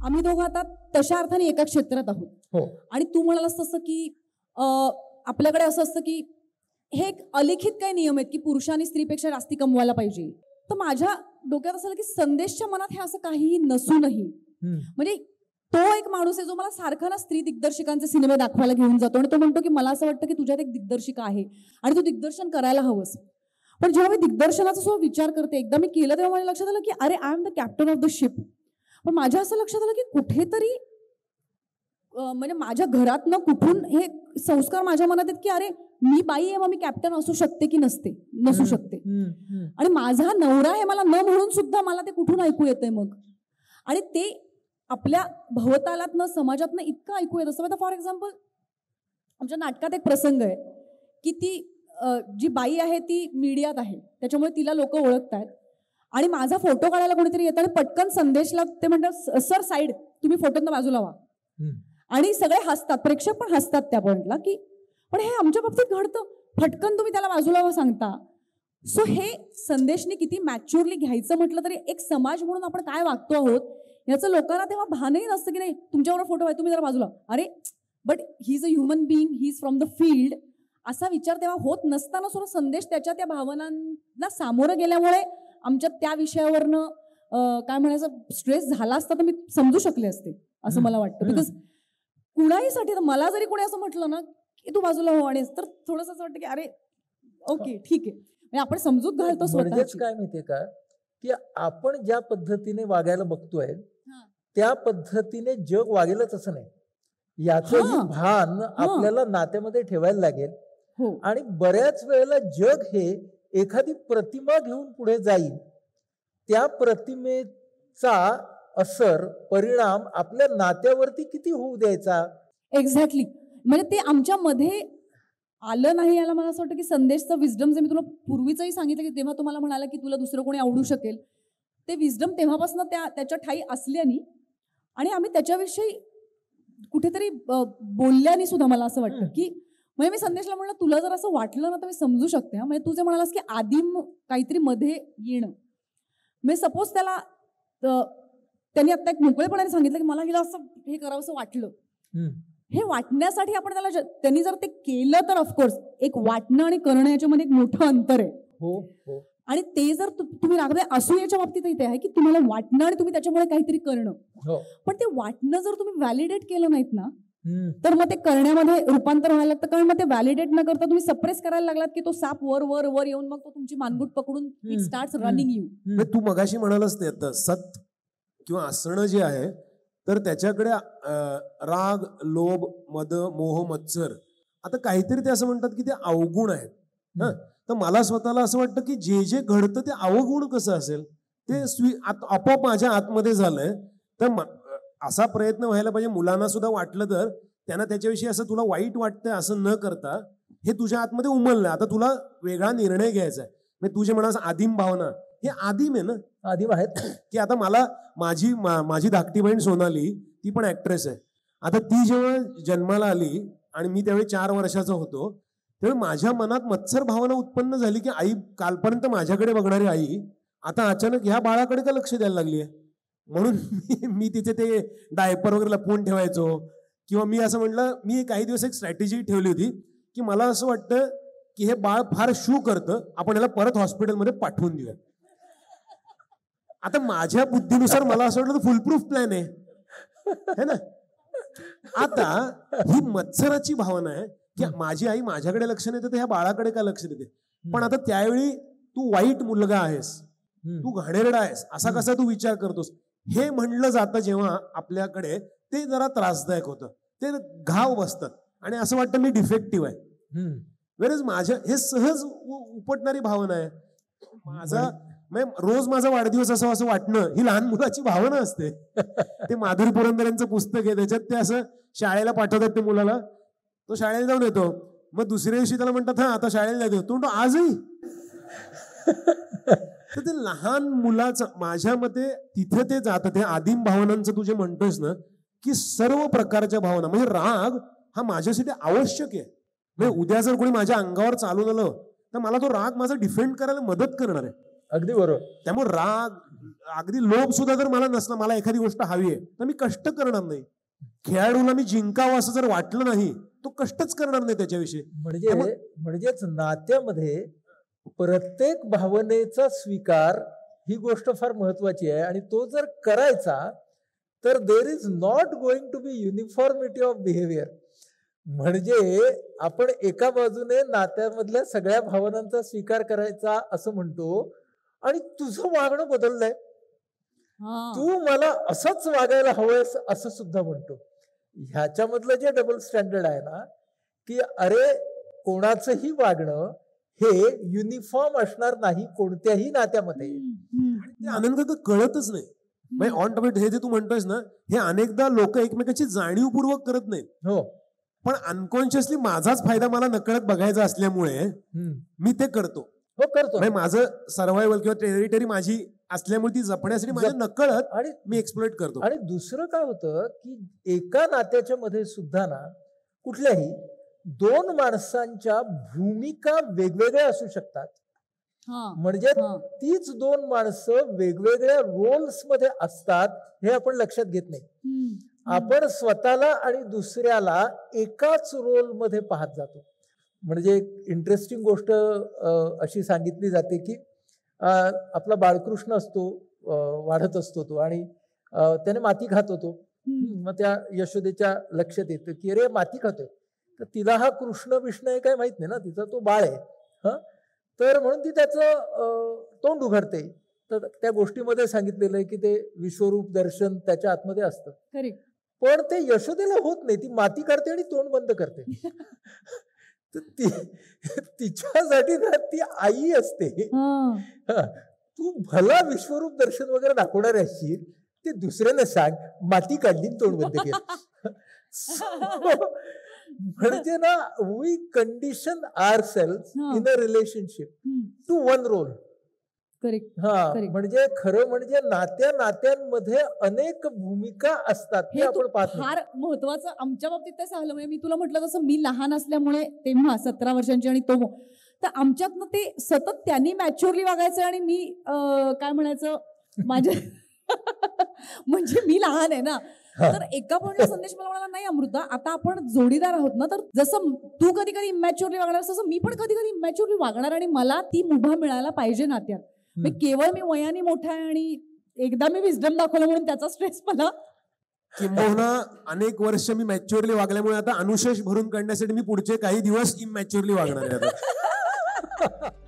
आम्ही दोघं आता तशा अर्थाने एका क्षेत्रात आहोत. हो. आणि तू म्हणालास तसं की आपल्याकडे असं असतं की हे एक अलिखित काही नियम आहेत की पुरुषांनी स्त्रीपेक्षा जास्ती कमवायला पाहिजे. तर माझ्या डोक्यात असं की संदेशच्या मनात हे असं काहीही नसूनही म्हणजे तो एक माणूस आहे जो मला सारखा ना स्त्री दिग्दर्शकांचे सिनेमे दाखवायला घेऊन जातो आणि तो म्हणतो की मला असं वाटतं की तुझ्यात एक दिग्दर्शिका आहे आणि तू दिग्दर्शन करायला हवंस. पण जेव्हा मी दिग्दर्शनाचा सुद्धा विचार करते, एकदा मी केलं तेव्हा माझ्या लक्षात आलं की अरे I am the captain of the ship. पण माझ्या असं लक्षात आलं की कुठेतरी म्हणजे माझ्या घरातनं कुठून हे संस्कार माझ्या मनात आहेत की अरे मी बाई आहे मग मी कॅप्टन असू शकते की नसू शकते. आणि माझा नवरा आहे मला न म्हणून सुद्धा मला ते कुठून ऐकू येतंय मग. आणि ते आपल्या भवतालातनं समाजातनं इतकं ऐकू येत असतं. फॉर एक्झाम्पल आमच्या नाटकात एक प्रसंग आहे की ती जी बाई आहे ती मीडियात आहे त्याच्यामुळे तिला लोक ओळखतात आणि माझा फोटो काढायला कोणीतरी येतं आणि पटकन संदेशला ते म्हणतात सर साईड तुम्ही फोटोनं बाजूला व्हा. आणि सगळे हसतात, प्रेक्षक पण हसतात त्या पॉइंटला की पण हे आमच्या बाबतीत घडतं, फटकन तुम्ही त्याला बाजूला व्हा सांगता. सो हे संदेशने किती मॅच्युअरली घ्यायचं म्हटलं तरी एक समाज म्हणून आपण काय वागतो आहोत याचं लोकांना तेव्हा भानही नसतं की नाही तुमच्यावर फोटो आहे तुम्ही जरा बाजूला, अरे but he is a human being, he is from the field, असा विचार तेव्हा होत नसताना सुद्धा संदेश त्या भावनांना सामोरं गेल्यामुळे आमच्या त्या विषयावरनं काय म्हणायचं स्ट्रेस झाला असता तर मी समजू शकले असते असं मला वाटतं. बिकॉज कुणाहीसाठी मला जरी कोणी असं म्हटलं ना की तू बाजूला हो आणि तर थोडंसं असं वाटतं की अरे ओके ठीक आहे म्हणजे आपण समजूत घालतो स्वतःची. काय माहितीये का की आपण ज्या पद्धतीने वागायला बघतोय त्या पद्धतीने जग वागेलच असं नाही. याचंही भान आपल्याला नात्यामध्ये ठेवायला लागेल. आणि बऱ्याच वेळेला जग हे एखादी प्रतिमा घेऊन पुढे जाईल, त्या प्रतिमेचा असर परिणाम आपल्या नात्यावरती किती होऊ द्यायचा. एक्झॅक्टली. म्हणजे ते आमच्या मध्ये आलं नाही याला मला असं वाटतं की संदेशचं विजडम जे मी तुला पूर्वीचंही सांगितलं की तेव्हा तुम्हाला म्हणाला की तुला दुसरं कोणी आवडू शकेल, ते विजडम तेव्हापासून त्याच्या ठाई असल्याने आणि आम्ही त्याच्याविषयी कुठेतरी बोलल्याने सुद्धा मला असं वाटतं की म्हणजे मी संदेशला म्हणलं तुला जर असं वाटलं ना तर मी समजू शकते. म्हणजे तू जे म्हणालास की आदिम काहीतरी मध्ये येणं, मी सपोज त्याला त्यांनी आता एक मोकळेपणाने सांगितलं की मला हिला असं हे करावं असं वाटलं. हे वाटण्यासाठी आपण त्याला त्यांनी जर ते केलं तर ऑफकोर्स एक वाटणं आणि करणं याच्यामध्ये एक मोठं अंतर आहे. हो. आणि ते जर तुम्ही रागवे असूयाच्या बाबतीतही ते आहे की तुम्हाला वाटणं आणि तुम्ही त्याच्यामुळे काहीतरी करणं. पण ते वाटणं जर तुम्ही व्हॅलिडेट केलं नाहीत ना तर मग ते करण्यामध्ये रूपांतर व्हायला लागतं. कारण मग ते व्हॅलिडेट न करता तुम्ही सप्रेस करायला लागलात की तो साप वर वर वर येऊन मग तो तुमची मानगूट पकडून इट स्टार्ट्स रनिंग यू. तू मगाशी म्हणालच ते सत किंवा असणं जे आहे तर त्याच्याकडे राग, लोभ, मद, मोह, मत्सर आता काहीतरी ते असं म्हणतात की ते अवगुण आहेत. तर मला स्वतःला असं वाटतं की जे जे घडतं ते अवगुण कसं असेल ते आपोआप माझ्या आतमध्ये झालंय. तर असा प्रयत्न व्हायला पाहिजे मुलांना सुद्धा वाटलं तर त्यांना त्याच्याविषयी असं तुला वाईट वाटतंय असं न करता हे तुझ्या आतमध्ये उमललंय, आता तुला वेगळा निर्णय घ्यायचा आहे. म्हणजे तुझे म्हणा आदिम भावना हे आदिम आहे ना, आदिम आहेत की आता मला माझी धाकटी बहीण सोनाली ती पण ऍक्ट्रेस आहे. आता ती जेव्हा जन्माला आली आणि मी त्यावेळी 4 वर्षाचा होतो तेव्हा माझ्या मनात मत्सर भावना उत्पन्न झाली की आई कालपर्यंत माझ्याकडे बघणारी आई आता अचानक ह्या बाळाकडे का लक्ष द्यायला लागली आहे. म्हणून मी तिथे ते डायपर वगैरे लपवून ठेवायचो. किंवा मी असं म्हटलं मी काही दिवस एक स्ट्रॅटेजी ठेवली होती की मला असं वाटतं की हे बाळ फार शू करतं, आपण याला परत हॉस्पिटलमध्ये पाठवून देऊया. आता माझ्या बुद्धीनुसार मला असं वाटलं फुलप्रूफ प्लॅन आहे ना. आता ही मत्सराची भावना आहे की माझी आई माझ्याकडे लक्ष नाही देते ह्या बाळाकडे का लक्ष देते. पण आता त्यावेळी तू वाईट मुलगा आहेस, तू घाणेरडा आहेस असा कसा तू विचार करतोस हे म्हणलं जातं जेव्हा आपल्याकडे ते जरा त्रासदायक होतं. ते घाव बसतात आणि असं वाटतं मी डिफेक्टिव्ह आहे. वेळेस माझ्या हे सहज उपटणारी भावना आहे. माझा रोज माझा वाढदिवस असावा असं वाटणं ही लहान मुलाची भावना असते. ते माधुरी पुरंदर यांचं पुस्तक आहे त्याच्यात ते असं शाळेला पाठवतात ते मुलाला, तो शाळेला जाऊन येतो मग दुसऱ्या दिवशी त्याला म्हणतात हा आता शाळेला जातो तो म्हणतो आजही. तर ते लहान मुलाचं माझ्या मते तिथे ते जातं ते आदिम भावनांचं तू जे म्हणतोयस ना की सर्व प्रकारच्या भावना म्हणजे राग हा माझ्यासाठी आवश्यक आहे. म्हणजे उद्या जर कोणी माझ्या अंगावर चालून आलं तर मला तो राग माझा डिफेंड करायला मदत करणार आहे. अगदी बरोबर. त्यामुळे राग, अगदी लोभ सुद्धा जर मला नसला, मला एखादी गोष्ट हवी आहे तर मी कष्ट करणार नाही. खेळाडूला मी जिंकावं असं जर वाटलं नाही, तो कष्टच करणार नाही त्याच्याविषयी. म्हणजेच नात्यामध्ये प्रत्येक भावनेचा स्वीकार ही गोष्ट फार महत्वाची आहे. आणि तो जर करायचा तर there is not going to be uniformity of behaviour. म्हणजे आपण एका बाजूने नात्यामधल्या सगळ्या भावनांचा स्वीकार करायचा असं म्हणतो आणि तुझं वागणं बदललंय, तू मला असंच वागायला हवंयस असं सुद्धा म्हणतो. ह्याच्यामधलं जे डबल स्टँडर्ड आहे ना, की अरे कोणाचंही वागणं हे युनिफॉर्म असणार नाही कोणत्याही नात्यामध्ये. आनंद कळतच नाही. म्हणजे ऑन टॉपिक हे जे तू म्हणतोयस ना, हे अनेकदा लोक एकमेकांची जाणीवपूर्वक करत नाहीत. हो, पण अनकॉन्शियसली माझाच फायदा मला नकळत बघायचा असल्यामुळे मी ते करतो. हो करतो. म्हणजे माझं सर्व्हायव्हल किंवा टेरिटरी माझी असल्यामुळे ती जपण्यासाठी माझ्या नकळत आणि मी एक्सप्लॉइट करतो. आणि दुसरं काय होतं की एका नात्याच्या मध्ये सुद्धा ना, कुठल्याही दोन माणसांच्या भूमिका वेगवेगळ्या असू शकतात. म्हणजे तीच दोन माणसं वेगवेगळ्या रोल्स मध्ये असतात हे आपण लक्षात घेत नाही. आपण स्वतःला आणि दुसऱ्याला एकाच रोल मध्ये पाहत जातो. म्हणजे एक इंटरेस्टिंग गोष्ट अशी सांगितली जाते की आपला बाळकृष्ण असतो, वाढत असतो तो, आणि त्याने माती खात होतो. मग त्या यशोदेच्या लक्षात येतं की अरे माती खातोय, तर तिला हा कृष्ण विष्णू आहे काय माहित नाही ना, तिचा तो बाळ आहे. तर म्हणून ती त्याचं तोंड उघडते. तर त्या गोष्टीमध्ये सांगितलेलं आहे की ते विश्वरूप दर्शन त्याच्या आतमध्ये असतं. पण ते यशोदेला होत नाही. ती माती काढते आणि तोंड बंद करते. तर तिच्यासाठी ना ती आई असते. तू भला विश्वरूप दर्शन वगैरे दाखवणार असशील, ते दुसऱ्याने सांग माती काढली तोंड बंद केलं. म्हणजे ना, we condition ourselves in a relationship to one role. म्हणजे खरं म्हणजे नात्यांमध्ये अनेक भूमिका असतात हे आपण पाहतो. फार महत्वाचं आमच्या बाबतीत ते झालं. म्हणजे मी तुला म्हटलं तसं मी लहान असल्यामुळे तेव्हा 17 वर्षांची आणि तो, तर आमच्यातनं ते सतत त्यांनी मॅच्युअरली वागायचं आणि मी काय म्हणायचं माझ्या म्हणजे मी लहान आहे ना. तर एका पॉइंटला संदेश मला म्हणाला, नाही अमृता, आता आपण जोडीदार आहोत ना, तर जसं तू कधी कधी इमॅच्युअरली वागणार तसं मी पण कधी कधी इमॅच्युअरली वागणार आणि मला ती मुभा मिळायला पाहिजे नात्यात. केवळ मी वयाने मोठा आहे आणि एकदा मी विजडम दाखवलं म्हणून त्याचा स्ट्रेस मला. किंबहुना अनेक वर्ष मी मॅच्युअरली वागल्यामुळे आता अनुशेष भरून काढण्यासाठी मी पुढचे काही दिवस इमॅच्युअरली वागणार आहे.